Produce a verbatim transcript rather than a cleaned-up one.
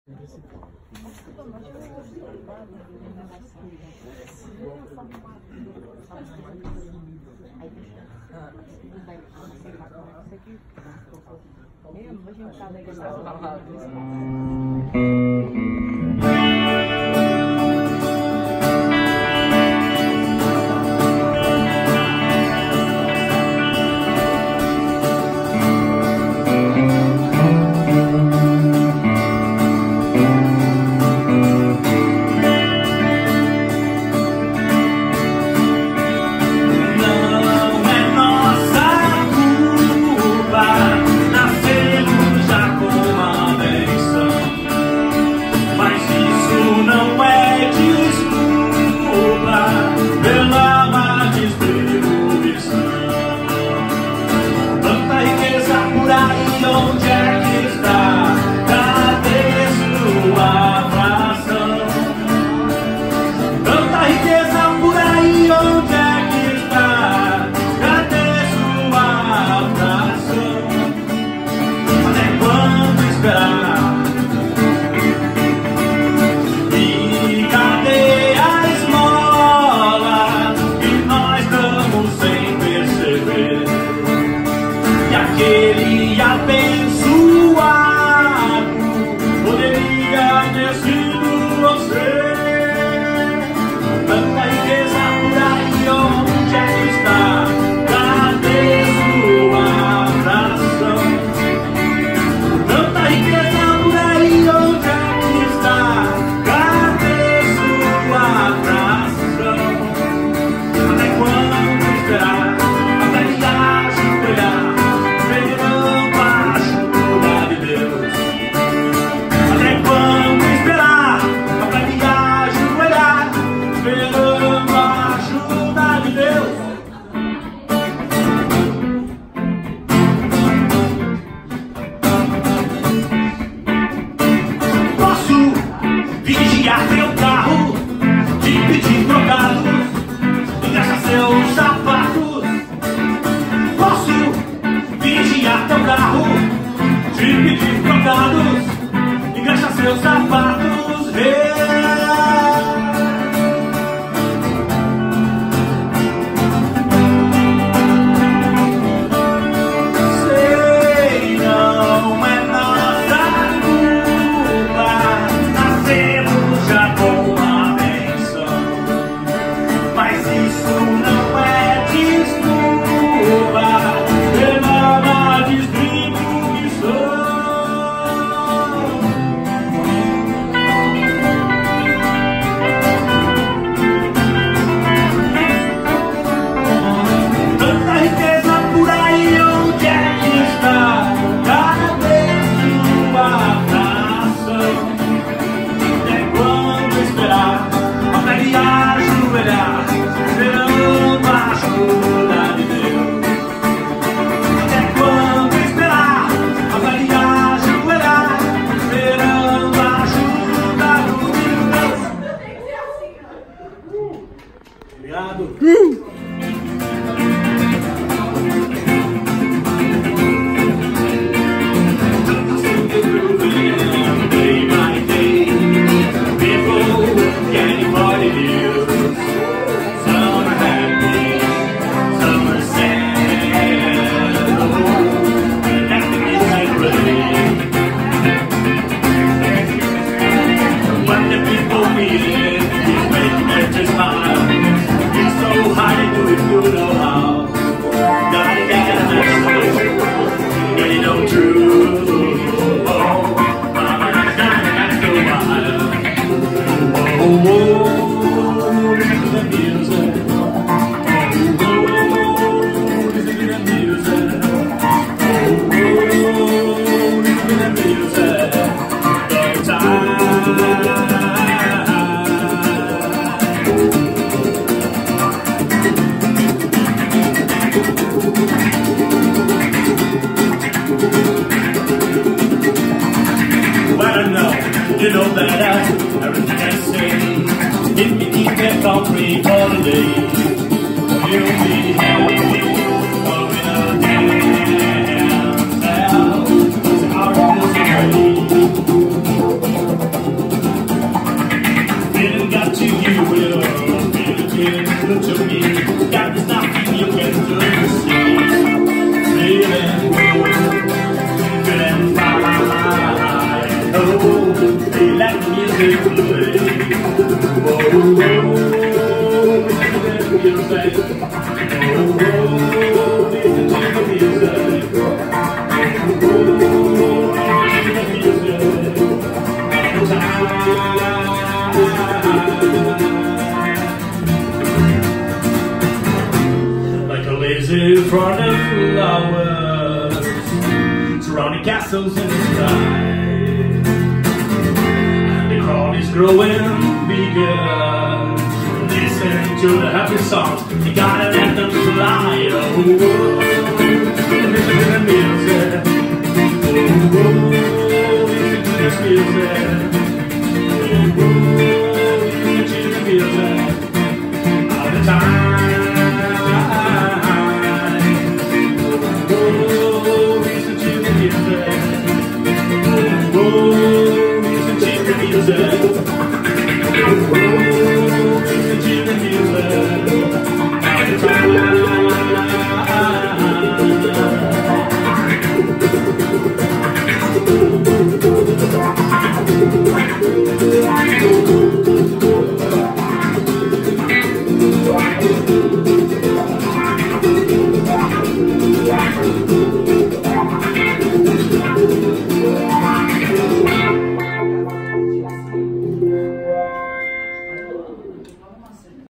You know that I, everything I say, if you keep that concrete holiday, you'll be happy, going a damn south, our way. they let the music play. Oh, oh, listen to the music. Oh, oh, listen to the music. Oh, listen to the music. All the time. Like a lazy front of flowers, surrounding castles in the sky. Is growing bigger. Listen to the happy songs. You gotta let them slide. Oh, listen to the music. Oh, listen to the music. Oh, listen to the music. All the time. Oh, listen to the music.